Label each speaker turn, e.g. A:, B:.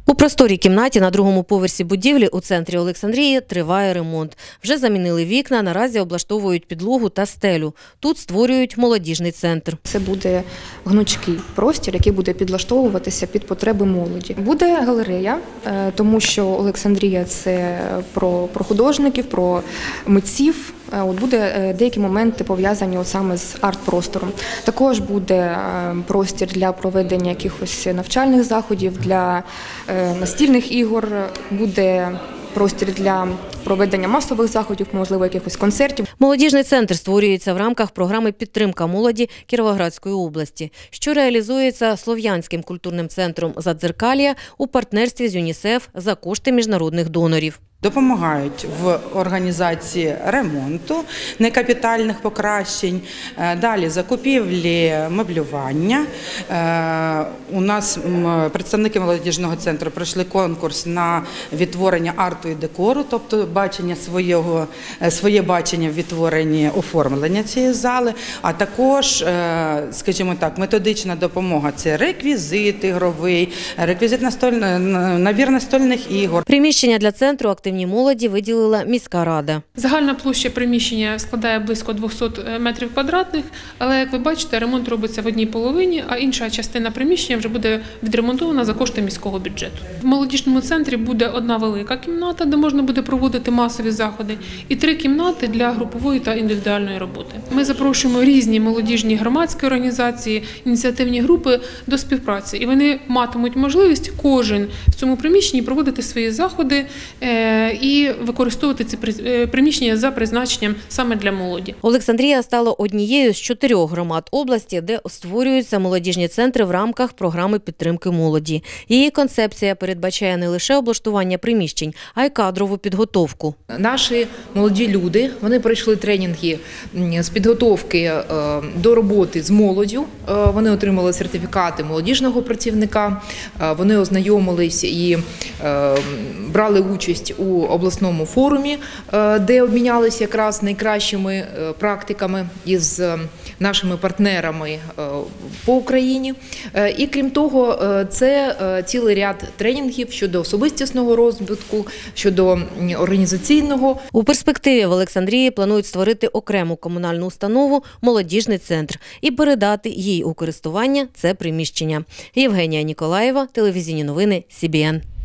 A: У просторій кімнаті на другому поверсі будівлі у центрі Олександрії триває ремонт. Вже замінили вікна, наразі облаштовують підлогу та стелю. Тут створюють молодіжний центр.
B: Це буде гнучкий простір, який буде підлаштовуватися під потреби молоді. Буде галерея, тому що Олександрія – це про художників, про митців. Буде деякі моменти пов'язані саме з арт-простором. Також буде простір для проведення якихось навчальних заходів, для настільних ігор, буде простір для проведення масових заходів, можливо, якихось концертів.
A: Молодіжний центр створюється в рамках програми «Підтримка молоді» Кіровоградської області, що реалізується Слов'янським культурним центром «Задзеркалья» у партнерстві з ЮНІСЕФ за кошти міжнародних донорів.
C: Допомагають в організації ремонту, некапітальних покращень, далі закупівлі меблювання. У нас представники молодіжного центру пройшли конкурс на відтворення арту і декору, тобто своє бачення в відтворенні оформлення цієї зали, а також, скажімо так, методична допомога – це реквізит ігровий, реквізит набір настольних ігор.
A: Приміщення для центру активній молоді виділила міська рада.
D: Загальна площа приміщення складає близько 200 метрів квадратних, але, як ви бачите, ремонт робиться в одній половині, а інша частина приміщення вже буде відремонтована за кошти міського бюджету. В молодіжному центрі буде одна велика кімната, де можна буде проводити масові заходи, і 3 кімнати для групової та індивідуальної роботи. Ми запрошуємо різні молодіжні громадські організації, ініціативні групи до співпраці, і вони матимуть можливість кожен в цьому приміщенні проводити свої заходи і використовувати ці приміщення за призначенням саме для молоді.
A: Олександрія стала однією з 4 громад області, де створюються молодіжні центри в рамках програми підтримки молоді. Її концепція передбачає не лише облаштування приміщень, а й кадрову підготовку.
E: Наші молоді люди, вони пройшли тренінги з підготовки до роботи з молоддю, вони отримали сертифікати молодіжного працівника, вони ознайомились і брали участь у обласному форумі, де обмінялися якраз найкращими практиками із нашими партнерами по Україні. І крім того, це цілий ряд тренінгів щодо особистісного розвитку, щодо організаційного.
A: У перспективі в Олександрії планують створити окрему комунальну установу «Молодіжний центр» і передати їй у користування це приміщення. Євгенія Ніколаєва, телевізійні новини СІБІН.